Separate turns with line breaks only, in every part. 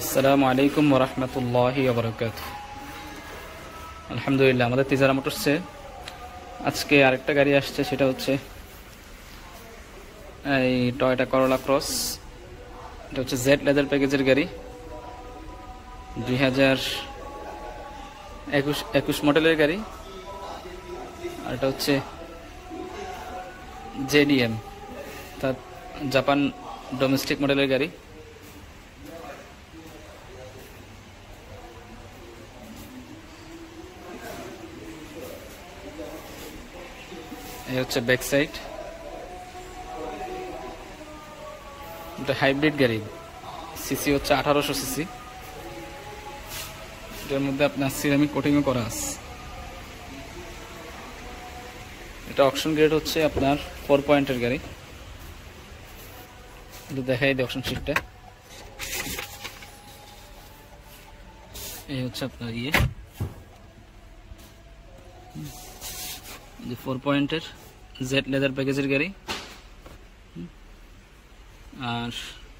আসসালামু আলাইকুম ওয়া রাহমাতুল্লাহি ওয়া বারাকাতুহু। আলহামদুলিল্লাহ, আমাদের তিজারা মোটরসে আজকে আরেকটা গাড়ি আসছে, সেটা হচ্ছে এই টয়োটা করোলা ক্রস। এটা হচ্ছে জেড লেদার প্যাকেজের গাড়ি, 2021 মডেলের গাড়ি। আর এটা হচ্ছে জেডিএম, অর্থাৎ জাপান ডোমেস্টিক মডেলের গাড়ি। এই হচ্ছে ব্যাক সাইড। এটা হাইব্রিড গাড়ি, সিসি হচ্ছে 1800 সিসি। এটার মধ্যে আপনার সিরামিক কোটিংও করা আছে। এটা অকশন গ্রেড হচ্ছে আপনার 4 পয়েন্টের গাড়ি। এটা দেখাই দিই অকশন শিটটা। এই হচ্ছে আপনার যে 4 পয়েন্টের জেড লেদার প্যাকেজের গাড়ি। আর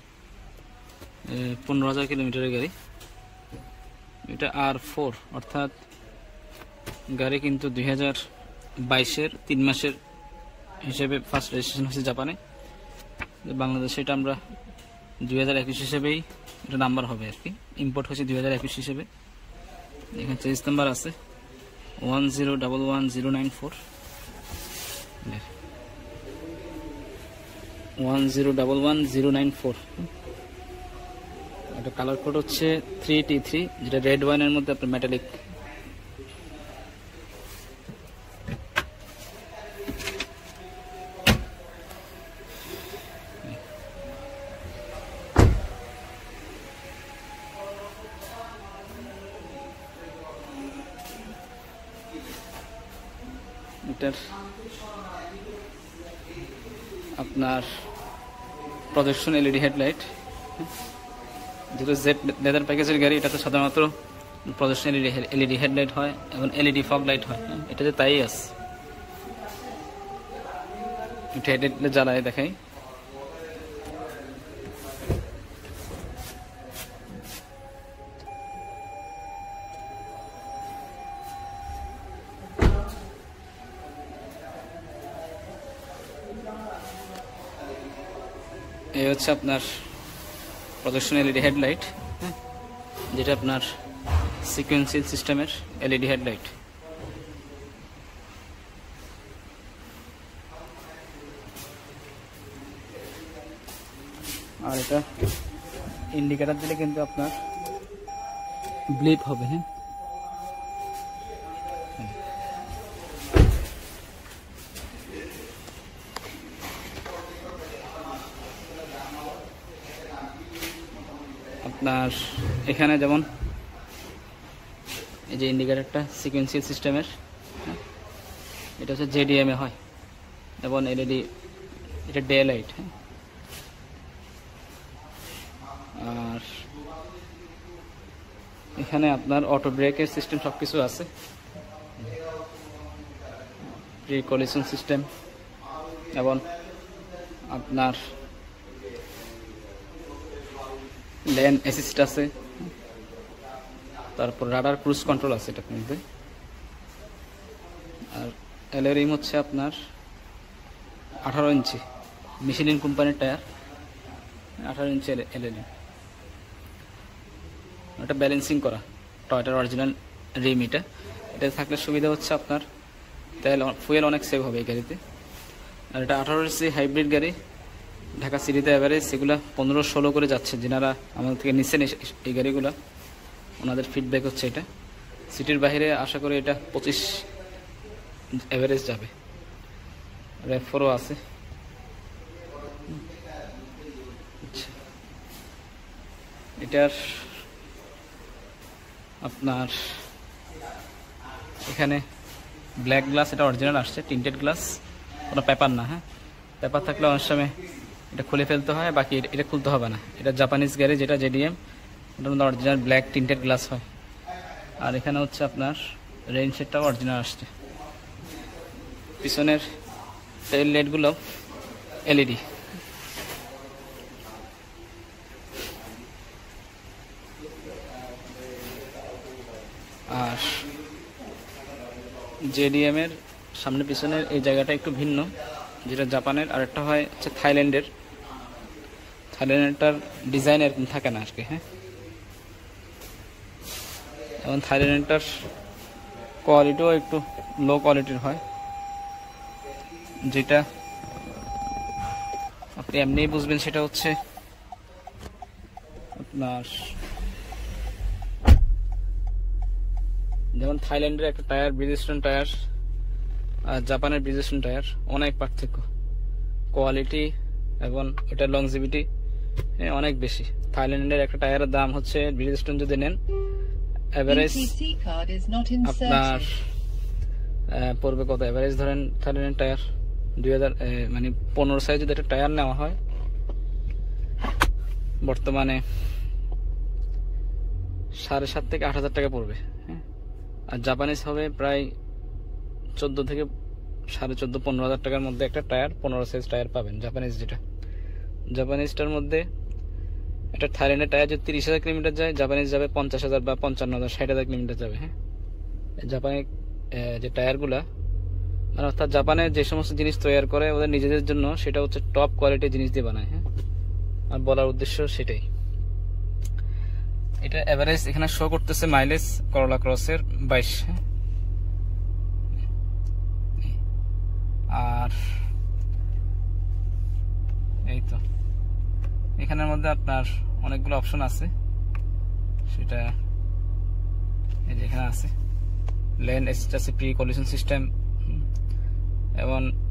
15,000 কিলোমিটারের গাড়ি। এটা R4, অর্থাৎ গাড়ি কিন্তু 2022-এর 3 মাসের হিসেবে ফার্স্ট রেজিস্ট্রেশন হয়েছে জাপানে। বাংলাদেশে এটা আমরা 2021 হিসেবেই এটা নাম্বার হবে আর কি। ইম্পোর্ট হয়েছে 2021 হিসেবে। এখানে চেঞ্জ নাম্বার আছে 1011094। 1011094। এটা কালার কোড হচ্ছে 3T3, যেটা রেড ওয়াইনের মধ্যে আপনার মেটালিক। এটার আপনার প্রজেকশন এলইডি হেডলাইট, যেটা জেড লেদার প্যাকেজের গাড়ি। এটাতে সাধারণত প্রজেকশন এলইডি হেডলাইট হয় এবং এলইডি ফগ লাইট হয়। এটাতে তাই আছে। এটা হেডলাইট জ্বালায় দেখাই। এই হচ্ছে আপনার প্রজেকশন এলইডি হেডলাইট, যেটা আপনার সিকোয়েন্সিয়াল সিস্টেমের এলইডি হেডলাইট। আর এটা ইন্ডিকেটর দিলে কিন্তু আপনার ব্লিপ হবে। হ্যাঁ, আপনার এখানে যেমন এই যে ইন্ডিকেটরটা সিকোয়েন্সিয়াল সিস্টেমের, এটা হচ্ছে জেডিএম এ হয়, এবং এলইডি এটা ডে লাইট। আর এখানে আপনার অটো ব্রেকের সিস্টেম সবকিছু আছে, প্রি কলিশন সিস্টেম, এবং আপনার লেন অ্যাসিস্ট আছে। তারপর রাডার ক্রুজ কন্ট্রোল আছে এটার মধ্যে। আর অ্যালুমিনিয়াম হচ্ছে আপনার 18 ইঞ্চি, মিশেলিন কোম্পানির টায়ার, 18 ইঞ্চি অ্যালুমিনিয়াম। এটা ব্যালেন্সিং করা টয়োটার অরিজিনাল রিম। এটা থাকলে সুবিধা হচ্ছে আপনার তেল ফুয়েল অনেক সেভ হবে এই গাড়িতে। আর এটা 18 ইঞ্চি হাইব্রিড গাড়ি। ঢাকা সিটিতে অ্যাভারেজ সেগুলো 15-16 করে যাচ্ছে। যারা আমাদের থেকে নিচ্ছেন এই গাড়িগুলো, ওনাদের ফিডব্যাক হচ্ছে এটা। সিটির বাইরে আশা করি এটা 25 অ্যাভারেজ যাবে। র্যাপ4ও আছে। এটার আপনার এখানে ব্ল্যাক গ্লাস, এটা অরিজিনাল আসছে, টিন্টেড গ্লাস, কোনো পেপার না। হ্যাঁ, পেপার থাকলে অনেক সময় এটা খুলে ফেলতে হয়, বাকি এটা খুলতে হবে না। এটা জাপানিজ গাড়ি, যেটা জেডিএম, ওটার মধ্যে অরিজিনাল ব্ল্যাক টিন্টেড গ্লাস হয়। আর এখানে হচ্ছে আপনার রেইন শেডটাও অরিজিনাল আসছে। পিছনের টেল লাইটগুলো এলইডি। জেডিএম এর সামনে পিছনের এই জায়গাটা একটু ভিন্ন, যেটা জাপানের, আর একটা হয় হচ্ছে থাইল্যান্ডের। থাইল্যান্ডেরটার ডিজাইন এরকম থাকে না আর কি। হ্যাঁ, এবং থাইল্যান্ডেরটার কোয়ালিটিও একটু লো কোয়ালিটির হয়, যেটা আপনি এমনিই বুঝবেন। সেটা হচ্ছে আপনার যেমন থাইল্যান্ডের একটা টায়ার, ব্রিজস্টোন টায়ার, আর জাপানের ব্রিজস্টোন টায়ার অনেক পার্থক্য, কোয়ালিটি এবং এটার লংজিভিটি অনেক বেশি। থাইল্যান্ডের একটা টায়ারের দাম হচ্ছে ব্রিজস্টোন যদি নেন এভারেজ আপনার পড়বে কত, এভারেজ ধরেন থাইল্যান্ডের টায়ার 2000 মানে 15 সাইজ যদি একটা টায়ার নেওয়া হয় বর্তমানে 7,500 থেকে 8,000 টাকা পড়বে। হ্যাঁ, আর জাপানিজ হবে প্রায় 14 থেকে 14,500-15,000 টাকার মধ্যে একটা টায়ার, 15 সাইজ টায়ার পাবেন জাপানিজ। যেটা জাপানিজটার মধ্যে একটা থাইল্যান্ডের টায়ার যদি 30,000 কিলোমিটার যায়, জাপানিজ যাবে 50,000 বা 55,000, 60,000 কিলোমিটার যাবে। হ্যাঁ, জাপানি যে টায়ারগুলা, মানে অর্থাৎ জাপানে যে সমস্ত জিনিস তৈরি করে ওদের নিজেদের জন্য, সেটা হচ্ছে টপ কোয়ালিটির জিনিস দিয়ে বানায়। হ্যাঁ, আর বলার উদ্দেশ্য সেটাই। এটা এভারেজ এখানে শো করতেছে মাইলেজ করোলা ক্রসের 22। হ্যাঁ, আর এই তো এখানের মধ্যে আপনার অনেকগুলো অপশন আছে, সেটা এই যে এখানে আছে লেন অ্যাসিস্ট আছে, প্রি কলিশন সিস্টেম, এবং